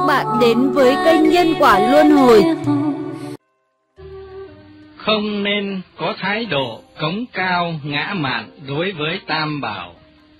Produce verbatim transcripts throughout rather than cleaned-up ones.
bạn đến với kênh Nhân Quả Luân Hồi. Không nên có thái độ cống cao ngã mạn đối với Tam Bảo.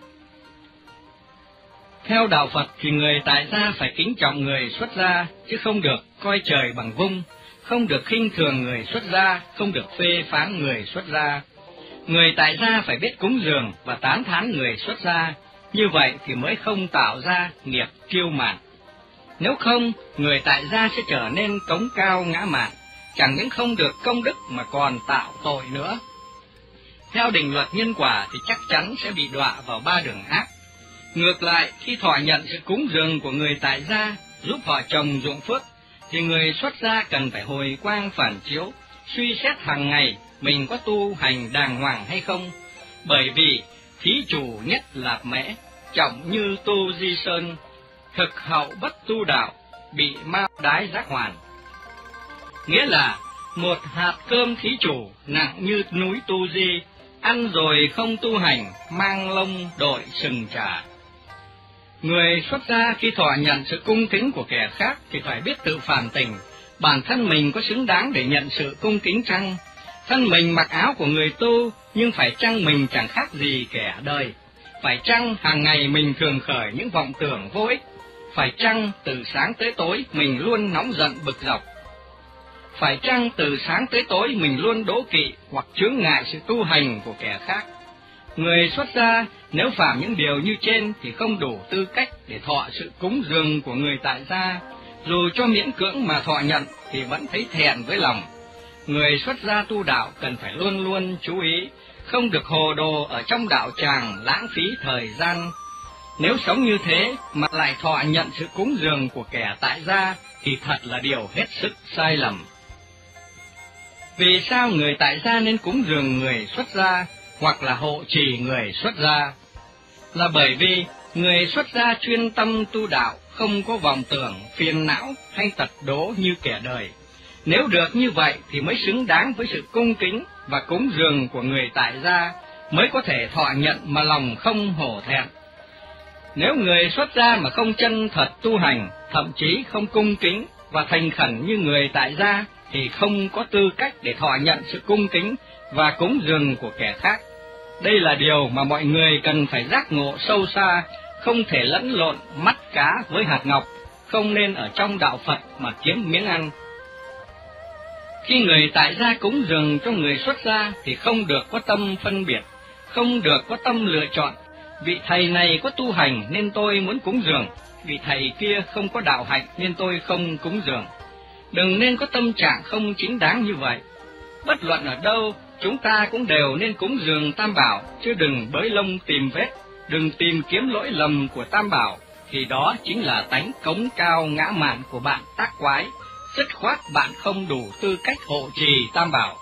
Theo đạo Phật thì người tại gia phải kính trọng người xuất gia, chứ không được coi trời bằng vung, không được khinh thường người xuất gia, không được phê phán người xuất gia. Người tại gia phải biết cúng dường và tán thán người xuất gia, như vậy thì mới không tạo ra nghiệp kiêu mạn. Nếu không, người tại gia sẽ trở nên cống cao ngã mạn, chẳng những không được công đức mà còn tạo tội nữa. Theo định luật nhân quả thì chắc chắn sẽ bị đọa vào ba đường ác. Ngược lại, khi thọ nhận sự cúng dường của người tại gia giúp họ trồng ruộng phước, thì người xuất gia cần phải hồi quang phản chiếu, suy xét hàng ngày mình có tu hành đàng hoàng hay không. Bởi vì thí chủ nhất lạp mẽ, trọng như tu di sơn, thực hậu bất tu đạo, bị ma đái giác hoàn. Nghĩa là một hạt cơm thí chủ nặng như núi tu di, ăn rồi không tu hành, mang lông đội sừng trả. Người xuất gia khi thọ nhận sự cung kính của kẻ khác thì phải biết tự phản tỉnh, bản thân mình có xứng đáng để nhận sự cung kính chăng? Thân mình mặc áo của người tu, nhưng phải chăng mình chẳng khác gì kẻ đời? Phải chăng hàng ngày mình thường khởi những vọng tưởng vô ích? Phải chăng từ sáng tới tối mình luôn nóng giận bực dọc? Phải chăng từ sáng tới tối mình luôn đố kỵ hoặc chướng ngại sự tu hành của kẻ khác? Người xuất gia nếu phạm những điều như trên thì không đủ tư cách để thọ sự cúng dường của người tại gia, dù cho miễn cưỡng mà thọ nhận thì vẫn thấy thẹn với lòng. Người xuất gia tu đạo cần phải luôn luôn chú ý, không được hồ đồ ở trong đạo tràng lãng phí thời gian. Nếu sống như thế mà lại thọ nhận sự cúng dường của kẻ tại gia thì thật là điều hết sức sai lầm. Vì sao người tại gia nên cúng dường người xuất gia hoặc là hộ trì người xuất gia? Là bởi vì người xuất gia chuyên tâm tu đạo, không có vọng tưởng, phiền não hay tật đố như kẻ đời. Nếu được như vậy thì mới xứng đáng với sự cung kính và cúng dường của người tại gia, mới có thể thọ nhận mà lòng không hổ thẹn. Nếu người xuất gia mà không chân thật tu hành, thậm chí không cung kính và thành khẩn như người tại gia, thì không có tư cách để thọ nhận sự cung kính và cúng dường của kẻ khác. Đây là điều mà mọi người cần phải giác ngộ sâu xa, không thể lẫn lộn mắt cá với hạt ngọc, không nên ở trong đạo Phật mà kiếm miếng ăn. Khi người tại gia cúng dường cho người xuất gia thì không được có tâm phân biệt, không được có tâm lựa chọn. Vị thầy này có tu hành nên tôi muốn cúng dường, vị thầy kia không có đạo hạnh nên tôi không cúng dường. Đừng nên có tâm trạng không chính đáng như vậy. Bất luận ở đâu, chúng ta cũng đều nên cúng dường Tam Bảo, chứ đừng bới lông tìm vết, đừng tìm kiếm lỗi lầm của Tam Bảo, thì đó chính là tánh cống cao ngã mạn của bạn tác quái, dứt khoát bạn không đủ tư cách hộ trì Tam Bảo.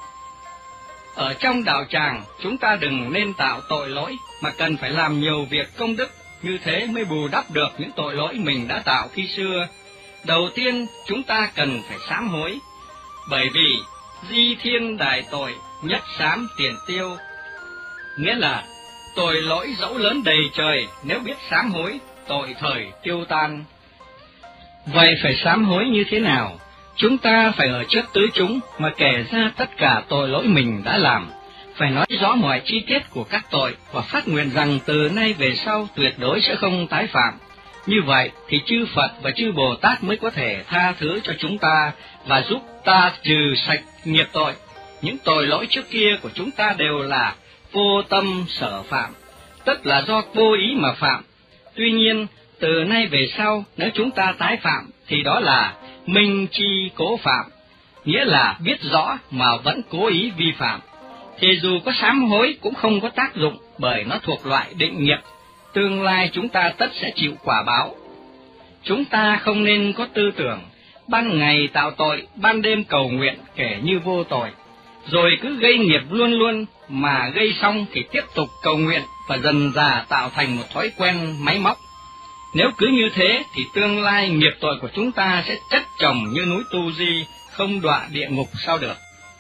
Ở trong đạo tràng, chúng ta đừng nên tạo tội lỗi, mà cần phải làm nhiều việc công đức, như thế mới bù đắp được những tội lỗi mình đã tạo khi xưa. Đầu tiên, chúng ta cần phải sám hối, bởi vì di thiên đại tội, nhất sám tiền tiêu. Nghĩa là, tội lỗi dẫu lớn đầy trời, nếu biết sám hối, tội thời tiêu tan. Vậy phải sám hối như thế nào? Chúng ta phải ở trước tứ chúng mà kể ra tất cả tội lỗi mình đã làm, phải nói rõ mọi chi tiết của các tội và phát nguyện rằng từ nay về sau tuyệt đối sẽ không tái phạm. Như vậy thì chư Phật và chư Bồ Tát mới có thể tha thứ cho chúng ta và giúp ta trừ sạch nghiệp tội. Những tội lỗi trước kia của chúng ta đều là vô tâm sở phạm, tức là do vô ý mà phạm. Tuy nhiên, từ nay về sau, nếu chúng ta tái phạm thì đó là minh chi cố phạm, nghĩa là biết rõ mà vẫn cố ý vi phạm. Thì dù có sám hối cũng không có tác dụng, bởi nó thuộc loại định nghiệp, tương lai chúng ta tất sẽ chịu quả báo. Chúng ta không nên có tư tưởng ban ngày tạo tội, ban đêm cầu nguyện kể như vô tội, rồi cứ gây nghiệp luôn luôn, mà gây xong thì tiếp tục cầu nguyện và dần dà tạo thành một thói quen máy móc. Nếu cứ như thế thì tương lai nghiệp tội của chúng ta sẽ chất chồng như núi Tu Di, không đọa địa ngục sao được.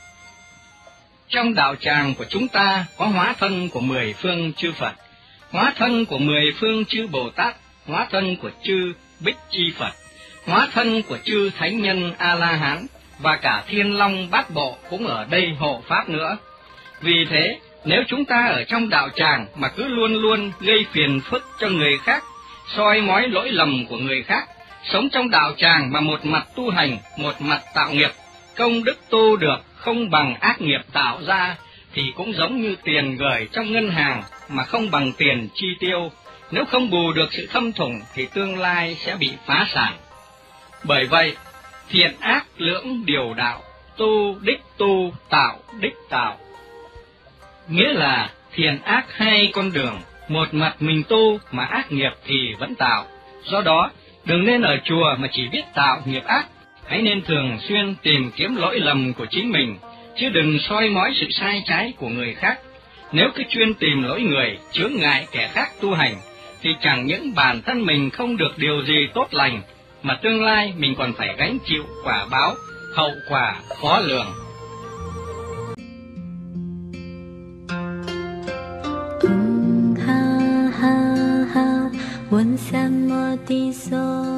Trong đạo tràng của chúng ta có hóa thân của mười phương chư Phật, hóa thân của mười phương chư Bồ Tát, hóa thân của chư Bích Chi Phật, hóa thân của chư thánh nhân A-la-hán và cả thiên long bát bộ cũng ở đây hộ pháp nữa. Vì thế, nếu chúng ta ở trong đạo tràng mà cứ luôn luôn gây phiền phức cho người khác, soi mói lỗi lầm của người khác, sống trong đạo tràng mà một mặt tu hành, một mặt tạo nghiệp, công đức tu được không bằng ác nghiệp tạo ra, thì cũng giống như tiền gửi trong ngân hàng mà không bằng tiền chi tiêu. Nếu không bù được sự thâm thủng thì tương lai sẽ bị phá sản. Bởi vậy, thiện ác lưỡng điều đạo, tu đích tu, tạo đích tạo. Nghĩa là thiện ác hai con đường, một mặt mình tu mà ác nghiệp thì vẫn tạo. Do đó, đừng nên ở chùa mà chỉ biết tạo nghiệp ác, hãy nên thường xuyên tìm kiếm lỗi lầm của chính mình, chứ đừng soi mói sự sai trái của người khác. Nếu cứ chuyên tìm lỗi người, chướng ngại kẻ khác tu hành, thì chẳng những bản thân mình không được điều gì tốt lành, mà tương lai mình còn phải gánh chịu quả báo, hậu quả khó lường. Um ha ha ha, 问三摩地所